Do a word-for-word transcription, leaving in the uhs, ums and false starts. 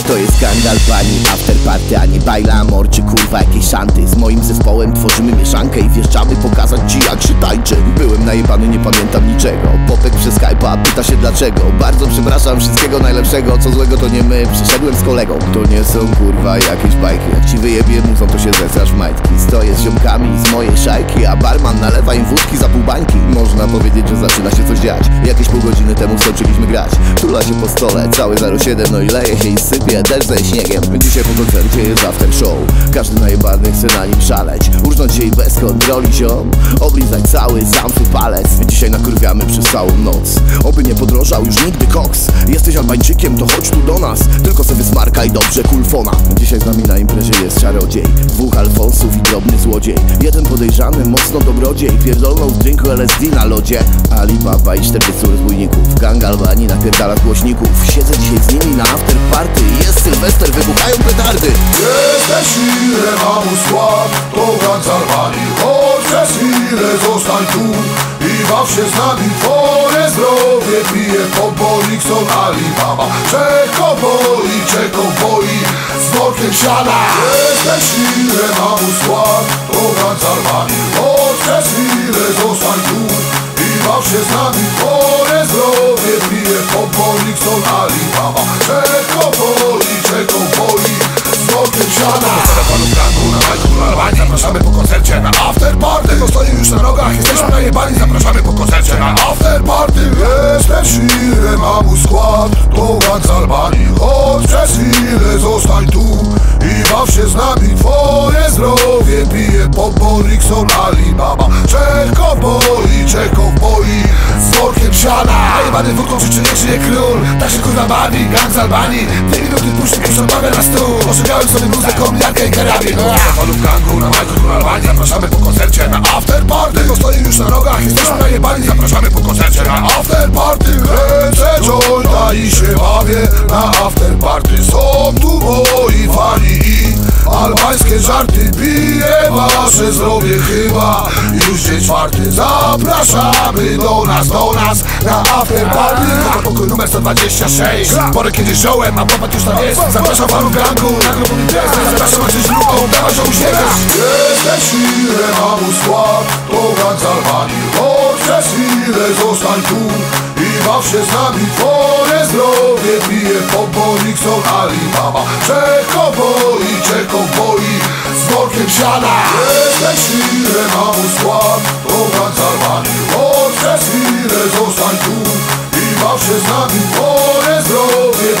To jest gang Albanii, after party, a nie bajla amor czy kurwa jakieś szanty. Z moim zespołem tworzymy mieszankę i wjeżdżamy pokazać ci jak się tańczy. Byłem najebany, nie pamiętam niczego. Popek przez Skype'a pyta się dlaczego. Bardzo przepraszam, wszystkiego najlepszego. Co złego to nie my, przyszedłem z kolegą. To nie są kurwa jakieś bajki. Jak ci wyjebie muzą, to się zesrasz w majtki. Stoję z ziomkami z mojej szajki, a barman nalewa im wódki za pół bańki. Można powiedzieć, że zaczyna się coś dziać. Jakieś pół godziny temu skończyliśmy grać. Tula się po stole, cały zero siedem, no i leje się i sypie deszcz ze śniegiem. Dzisiaj po koncercie jest after show. Każdy najebany chce na nim szaleć. Urząć się i bez kontroli ziom. Oblizać cały zamfy palec. Dzisiaj nakurwiamy przez całą noc. Oby nie podrożał już nigdy koks. Jesteś Albańczykiem, to chodź tu do nas. Tylko sobie smarka i dobrze kulfona. Dzisiaj z nami na imprezie jest czarodziej, dwóch alfonsów i drobny złodziej. Jeden podejrzany, mocno dobrodziej. Pierdolną w drinku L S D na lodzie. Alibaba i czterdziestu rozbójników. Gang Albanii napierdala z głośników. Siedzę dzisiaj z nimi na after party. Jest Sylwester, wybuchają petardy. Jesteś ile mam skład, to gang z Albanii. Chodź przez chwilę, zostań tu i baw się z nami. Twoje zdrowie pije pobolik, są Alibaba. Czeko boi, czeko boi, z workiem siana. Jesteś ile mam skład, to gang z Albanii. Chodź przez chwilę, zostań tu i baw się z nami. Twoje zdrowie pije pobolik, są Alibaba. Czeko boi, czeko boi, z workiem siana. Telefonu w gangu na majku na Albanii. Zapraszamy po koncercie na after party. Tego stoi już na rogach, jesteśmy najebani. Zapraszamy po koncercie na after party. Jesteś ile mam skład, to gang z Albanii. Chodź przez chwilę, zostań tu i baw się z nami. Twoje zdrowie pije pobolik, są Alibaba. Czeko boi, czeko boi, z workiem siana. Najebany wódką krzyczy, nie żyje król. Tak się kurwa bawi, gang z Albanii. Dwie minuty puszczy, puszczą nogę na stół. Oszukałem sobie bluzę, kominiarkę i karabin. Telefonu w gangu na majku na Albanii. Zapraszamy po koncercie na after party. Tego stoi już na rogach, jesteśmy najebani. Zapraszamy po koncercie na after party. Ręce jointa i się bawię na after party. Są tu moi fani i albańskie żarty. Piję wasze zdrowie chyba już dzień czwarty. Zapraszamy do nas, do nas na after party. Pokój numer sto dwadzieścia sześć. Porę kiedy ziołem, a popatrz już tam jest. Zapraszam fanów gangu na grupę imprezy. Zapraszam na czyś grupą, dawaj się uśmiechasz. Jesteś ile mam skład, to gang z Albanii. Chodź przez chwilę, zostań tu i baw się z nami. Twoje zdrowie pije pobolik, są Alibaba. Czeko boi, czeko boi, z workiem siana. Jesteś ile mam skład, to gang z Albanii. Chodź przez chwilę, zostań tu i baw się z nami. Twoje zdrowie